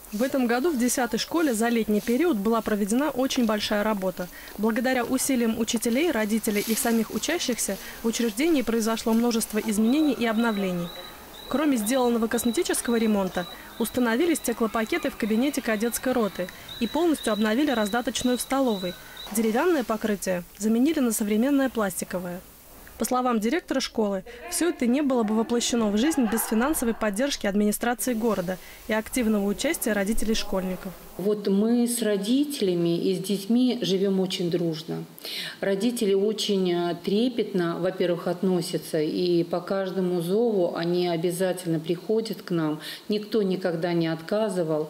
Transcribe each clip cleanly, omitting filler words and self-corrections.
В этом году в 10-й школе за летний период была проведена очень большая работа. Благодаря усилиям учителей, родителей и самих учащихся в учреждении произошло множество изменений и обновлений. Кроме сделанного косметического ремонта, установили стеклопакеты в кабинете кадетской роты и полностью обновили раздаточную в столовой. Деревянное покрытие заменили на современное пластиковое. По словам директора школы, все это не было бы воплощено в жизнь без финансовой поддержки администрации города и активного участия родителей школьников. Вот мы с родителями и с детьми живем очень дружно. Родители очень трепетно, во-первых, относятся, и по каждому зову они обязательно приходят к нам. Никто никогда не отказывал.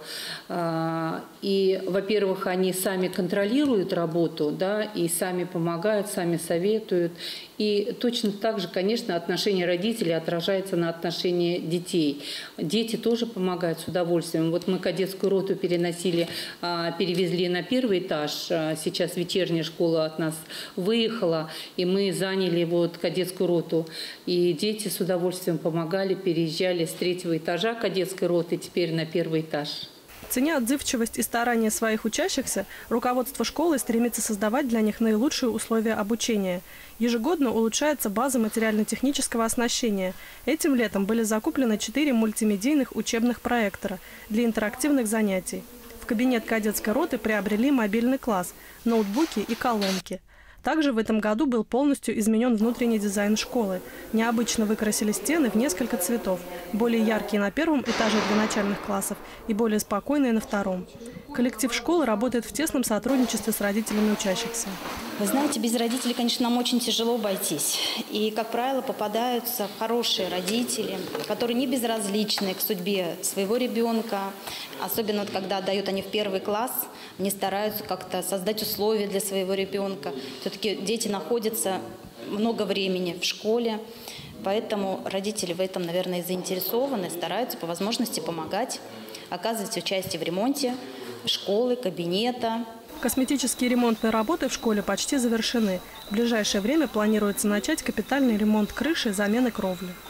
И, во-первых, они сами контролируют работу, да, и сами помогают, сами советуют. И точно так же, конечно, отношение родителей отражается на отношении детей. Дети тоже помогают с удовольствием. Вот мы кадетскую роту перевезли на первый этаж. Сейчас вечерняя школа от нас выехала, и мы заняли вот кадетскую роту. И дети с удовольствием помогали, переезжали с 3-го этажа кадетской роты теперь на 1-й этаж. Ценя отзывчивость и старания своих учащихся, руководство школы стремится создавать для них наилучшие условия обучения. Ежегодно улучшается база материально-технического оснащения. Этим летом были закуплены 4 мультимедийных учебных проектора для интерактивных занятий. В кабинет кадетской роты приобрели мобильный класс, ноутбуки и колонки. Также в этом году был полностью изменен внутренний дизайн школы. Необычно выкрасили стены в несколько цветов. Более яркие на 1-м этаже для начальных классов и более спокойные на 2-м. Коллектив школы работает в тесном сотрудничестве с родителями учащихся. Вы знаете, без родителей, конечно, нам очень тяжело обойтись. И, как правило, попадаются хорошие родители, которые не безразличны к судьбе своего ребенка. Особенно, вот, когда отдают они в 1-й класс, они стараются как-то создать условия для своего ребенка. Все-таки дети находятся много времени в школе, поэтому родители в этом, наверное, и заинтересованы, стараются по возможности помогать, оказывать участие в ремонте школы, кабинета. Косметические ремонтные работы в школе почти завершены. В ближайшее время планируется начать капитальный ремонт крыши и замены кровли.